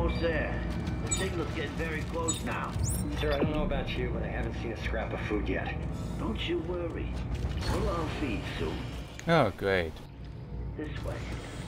almost there. The signal's getting very close now. Sir, I don't know about you, but I haven't seen a scrap of food yet. Don't you worry. We'll all feed soon. Oh, great. This way.